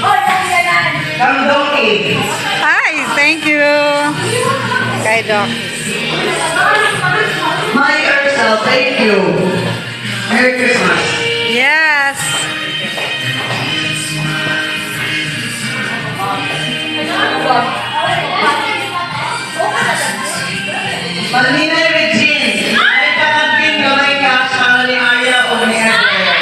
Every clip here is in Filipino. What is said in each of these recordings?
Come Donkey. Hi, thank you. Kay Doc. My Ursel, thank you. Merry Christmas. Yes. Malina Regine. Ay pagkakin kamay ka sa ni Arya o ni Arya.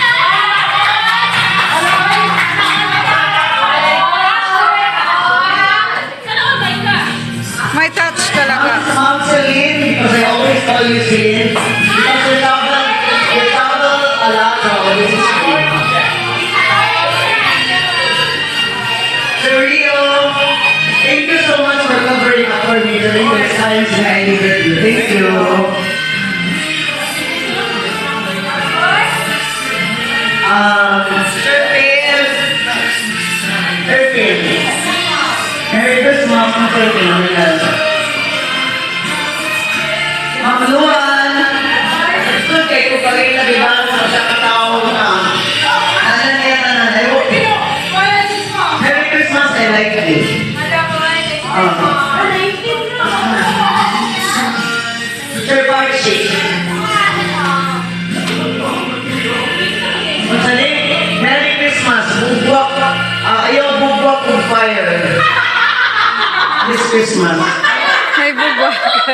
May touch talaga. Ma'am Celine, because I always call you Celine. Because you travel a lot, so this is Celine. So Rio, thank you so much for covering up for me during the times when I needed you. Thank you. Sir Merry Christmas, Ma'am Philippines. Ma'am Luan, ito kayo ko pa rin nabibang sa katao na. Merry Christmas, I like this. Sir Parchi. Merry Christmas, bubwak. Ayaw bubwak on fire. This Christmas. May bubak.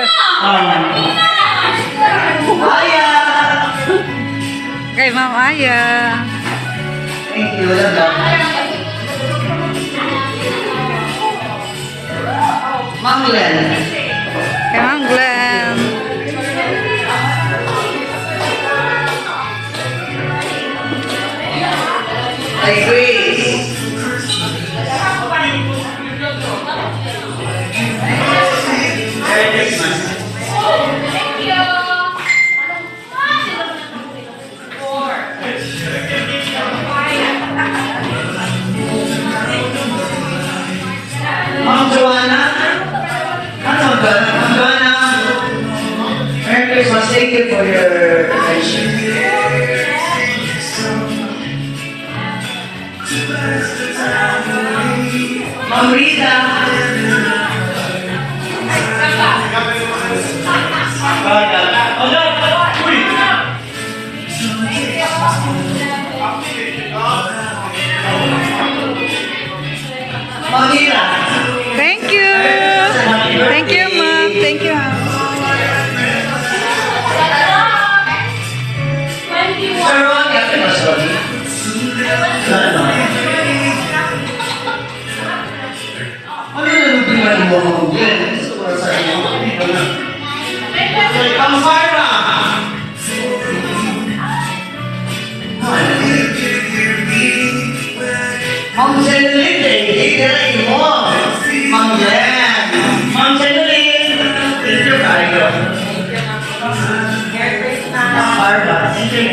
Aya! Kay Ma'am Aya. Thank you, love that. Ma'am Glenn. Kay Ma'am Glenn. Kay Grace. Merry Christmas. Thank you. Ma'am Joanna. Ano ba? Ma'am Joanna. Merry Christmas. Thank you for your attention. Ma'am Rita. Mamira. Thank you. Thank you, Ma'am. Thank you. Sir Ron, yakin ba sorry? Ano na nung mo mo? Yan. Gusto ko sa inyo. Ang Farah. Ma'am Celine, hindi mo. Ma'am Glenn. Ma'am Celine. Thank you, Kayo. Ang Farah. Thank you.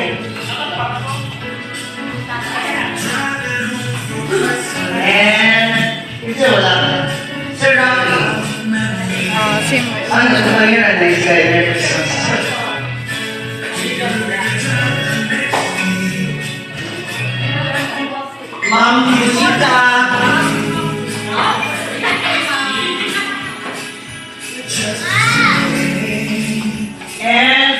And, ito wala. Sir Rocky. Ano ito na yun? Nice guy. Merry Christmas. Ma'am Gisela. And,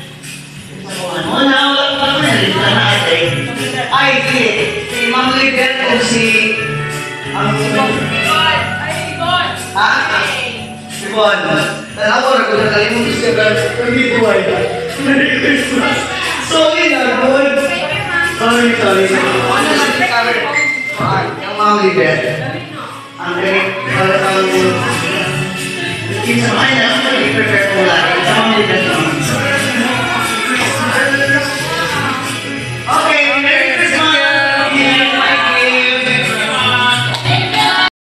wala pa rin na natin. Ay, si Ma'am Lidet o si... Ang Ibon. Ha? Ibon. Tanawa na ko na kalimutin siya ka. Pag-ito ay. Merry Christmas. Sorry na, boy. Sorry. Ano lang si Carol? Yung Ma'am Lidet. Ang kinsa kanya, i-prepare ko lang. Sa Ma'am Lidet naman.